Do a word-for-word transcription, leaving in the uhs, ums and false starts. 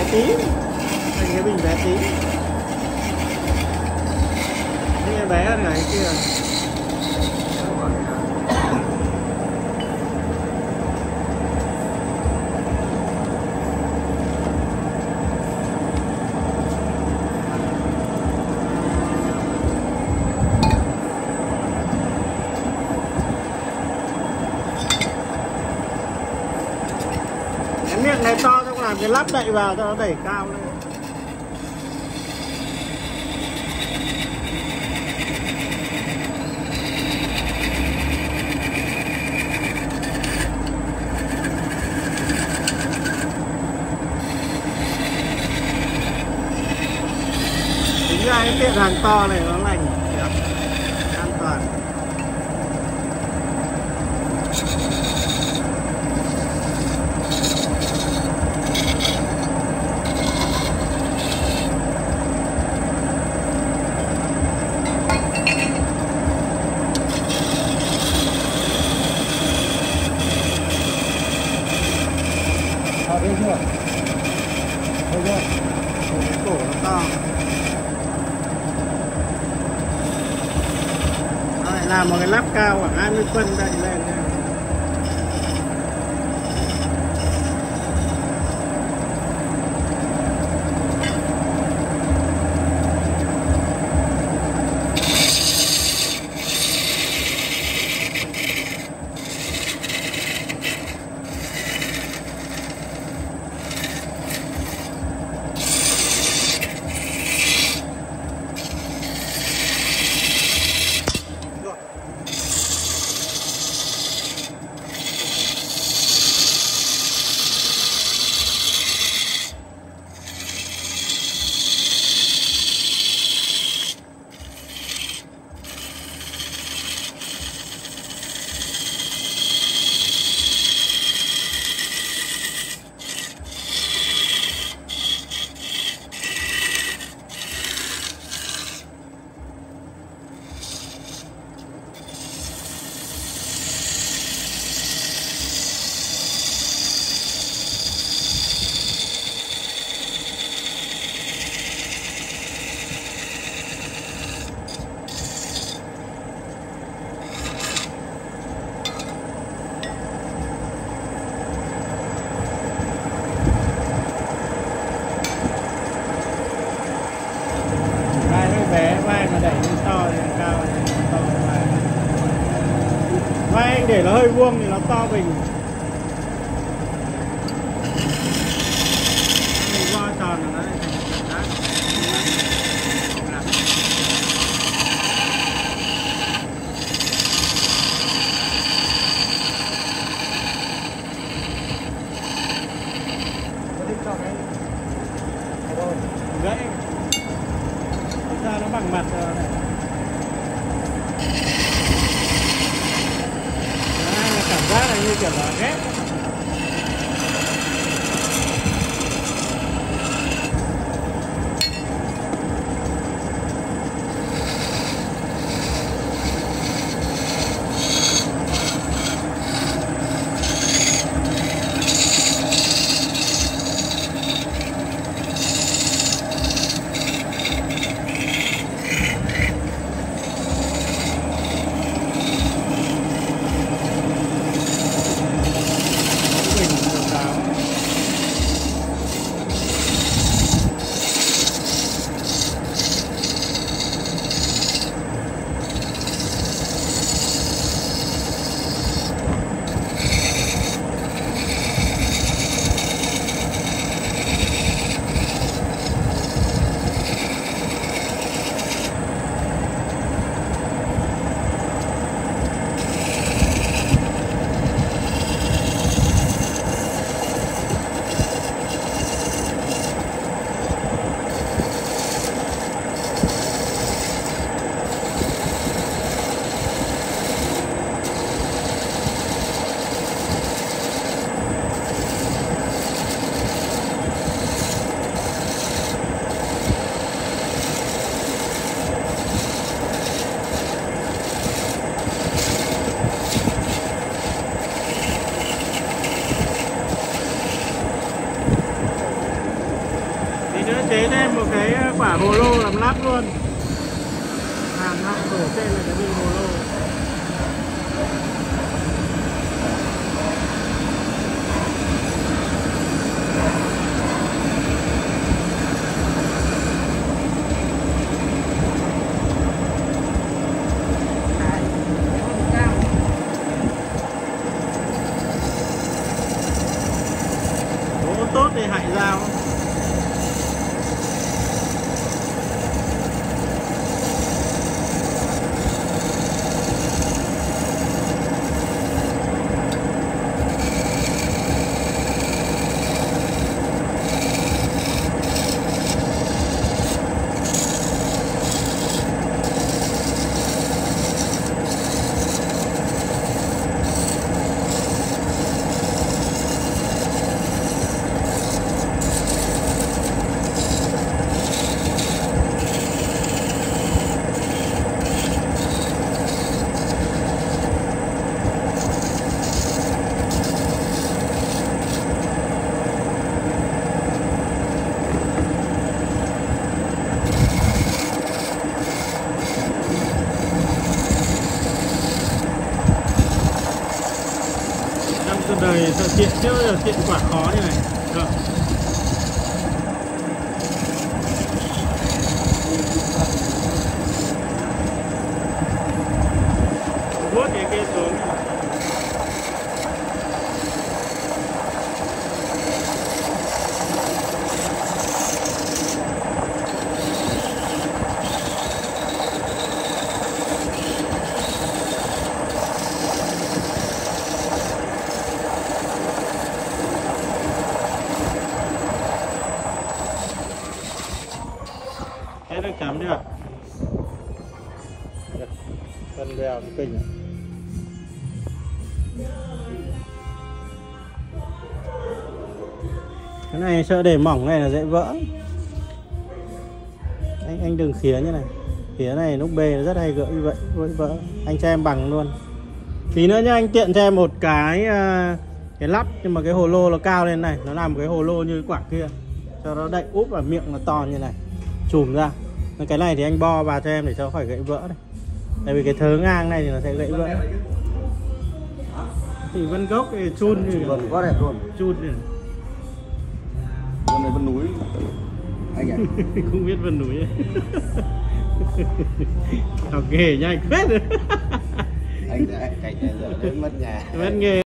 tí, thành cái bình bé tí. Cái bé hơn cái kia. Cái miệng này to, xong làm cái lắp đậy vào cho nó đẩy cao lên. Tính ra cái tiện hàng to này nó lành, an toàn. À, đây chưa? Đây chưa? Cái cổ nó to. Nó lại làm một cái lắp cao khoảng hai mươi phân đậy lên nha. Vai anh để nó hơi vuông thì nó to bình. Mình vo tròn là nó lại thành một cái gãy. Thực ra nó bằng mặt rồi này. Cảm giác là như kiểu là ghép. lắp luôn. Hàn lại đổ trên là cái bình hồ lô. Gỗ tốt thì hại dao. Cuộc đời thợ kiện chưa bao giờ kiện quả khó như này. Được. Vuốt cái kia xuống. Thế được chấm chưa? Cần đèo cái kinh. Cái này sợ để mỏng này là dễ vỡ. Anh anh đừng khía như này. Khía này lúc bê nó rất hay gỡ như vậy, vỡ vỡ. Anh cho em bằng luôn. Tí nữa nhá, anh tiện cho em một cái cái lắp nhưng mà cái hồ lô nó cao lên này, nó làm một cái hồ lô như cái quả kia. Cho nó đậy úp vào miệng nó to như này. Chùm ra. Cái này thì anh bo vào cho em để cho khỏi gãy vỡ này. Tại vì cái thớ ngang này thì nó sẽ gãy vỡ. Thì vân gốc thì chun thì vân quá đẹp luôn. Chun thì vân này vân núi. Anh ạ. Không biết vân núi. Học nghề nhanh phết. Anh đã cạnh này giờ mất nhà. Mất nghề.